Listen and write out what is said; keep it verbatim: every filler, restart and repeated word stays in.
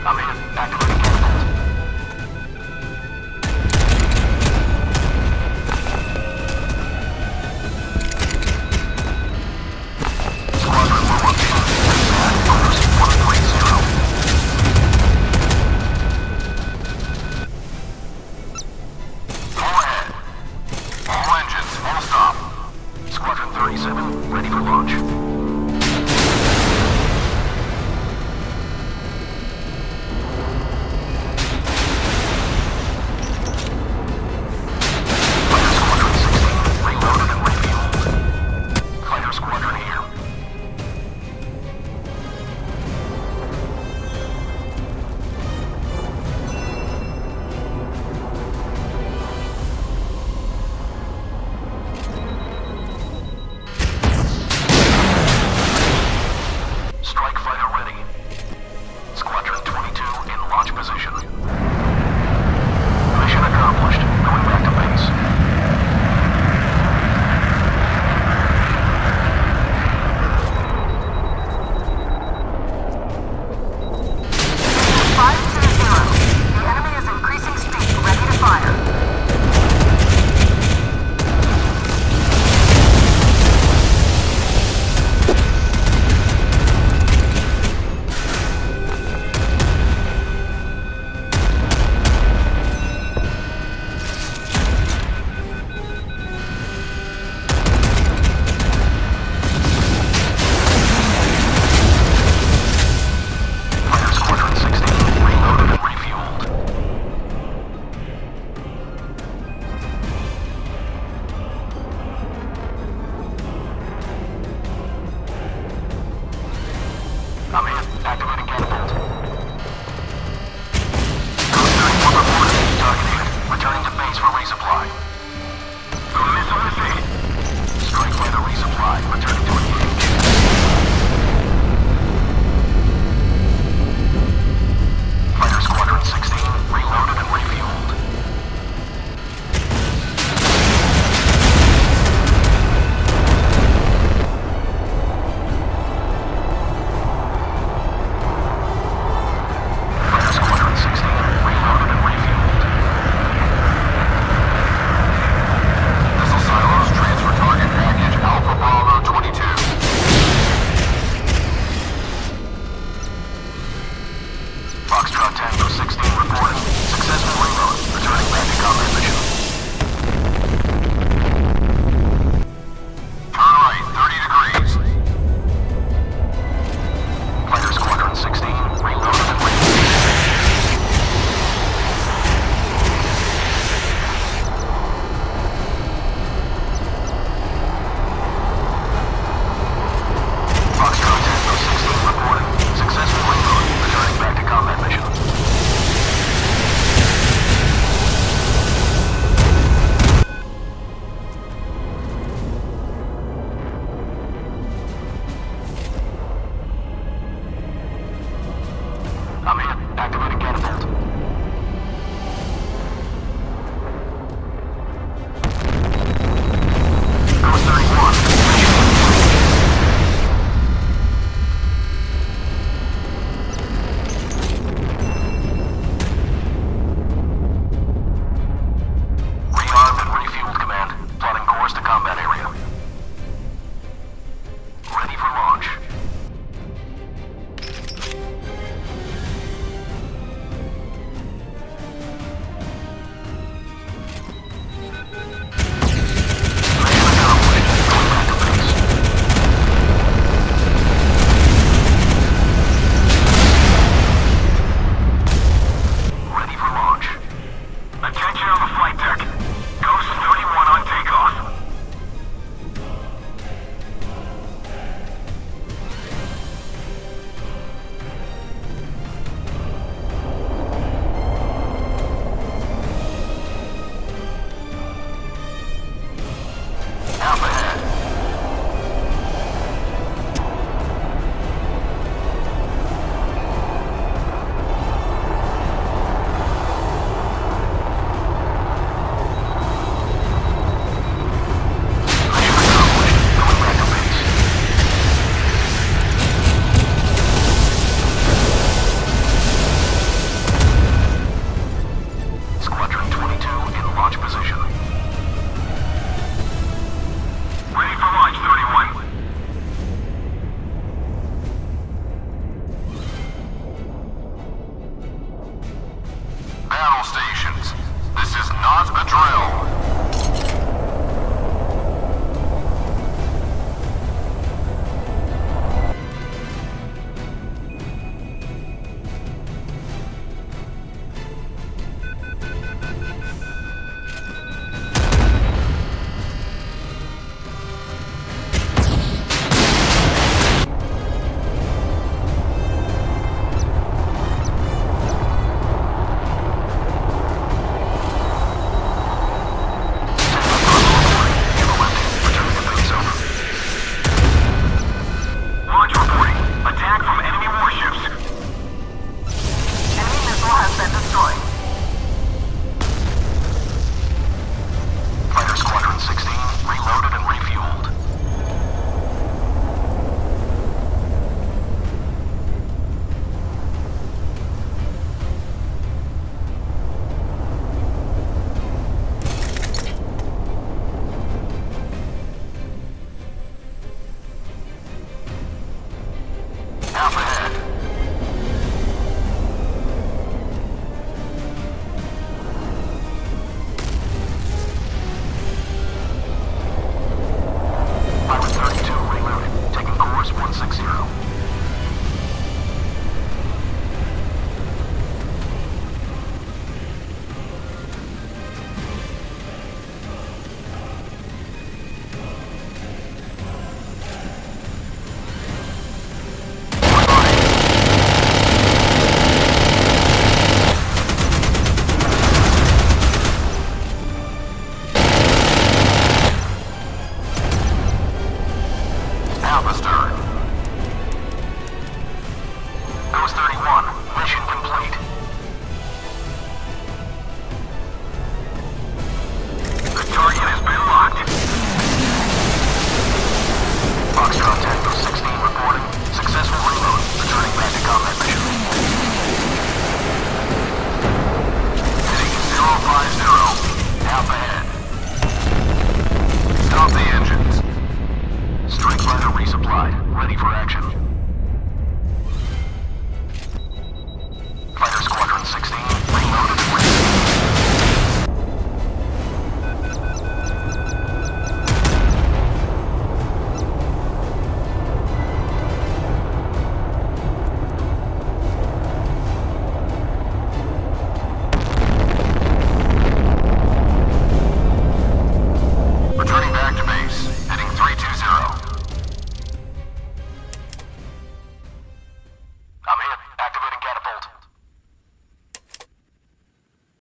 I'm in. Activating catapult. Squadron low on fuel. Bad. Numbers one three zero. All ahead. All engines, full stop. Squadron thirty-seven, ready for launch. I'm in. Activating catapult. Ghost thirty-one reported. Target hit. Returning to base for resupply. Missile received. Strike fighter resupply. Returning to engage. Fighter Squadron sixteen, reloaded and refueled. Foxtrot Tango sixteen reporting. Successful reload. Returning back to combat mission. Turn right, thirty degrees. Fighter Squadron sixteen, reloaded and refueled. Foxtrot Tango sixteen reporting. Successful reload. Returning back to combat mission. strike. Fighter Squadron sixteen, reloaded and refueled. Half ahead. Pilot thirty-two rerouted, taking course one six zero. Alpha stern. Ghost thirty-one, mission complete. The target has been locked. Foxtrot Tango sixteen reporting. Successful reload. Returning back to combat mission. Heading zero five zero. Half ahead. Stop the engines. Strike fighter resupplied. Ready for action.